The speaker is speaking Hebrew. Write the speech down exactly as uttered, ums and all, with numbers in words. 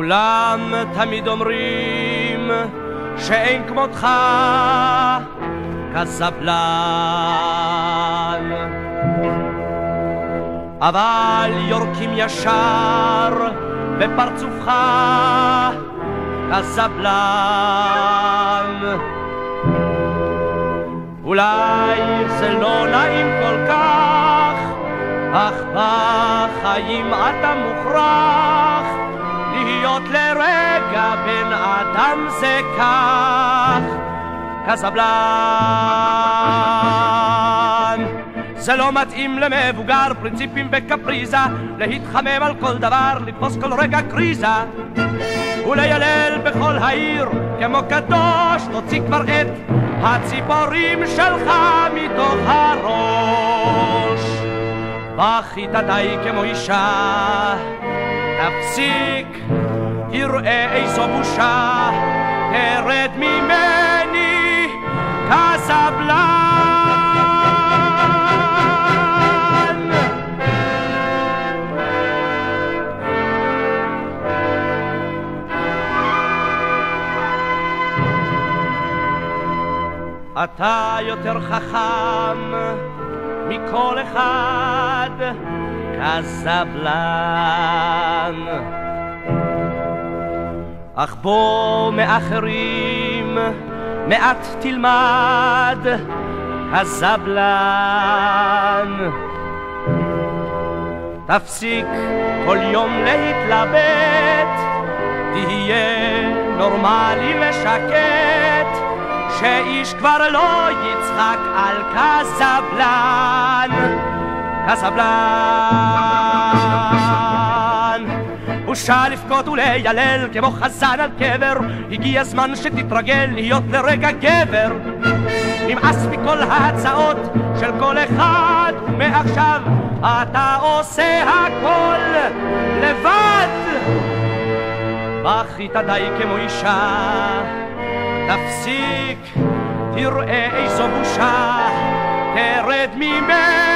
כולם תמיד אומרים שאין כמותך כסבלן, אבל יורקים ישר בפרצופך כסבלן. אולי זה לא נעים כל כך, אך בחיים אתה מוכרח להיות לרגע בן אדם זה כך כסבלן. זה לא מתאים למבוגר, פרינציפים וקפריזה, להתחמם על כל דבר, לתפוס כל רגע קריזה וליילל בכל העיר כמו קדוש. תוציא כבר את הציפורים שלך מתוך הראש. בכית די כמו אישה, תפסיק, תראה איזו בושה, תרד ממני כסבלן. אתה יותר חכם מכל אחד כסבלן, אך בוא מאחרים מעט תלמד כסבלן. תפסיק כל יום להתלבט, תהיה נורמלי ושקט, שאיש כבר לא יצחק על כסבלן. כסבלן בושה לבכות וליילל כמו חזן על קבר, הגיע הזמן שתתרגל להיות לרגע גבר. נמאס מכל ההצעות של כל אחד, ומעכשיו אתה עושה הכל לבד. בכית די כמו אישה, תפסיק, תראה איזו בושה, תרד ממני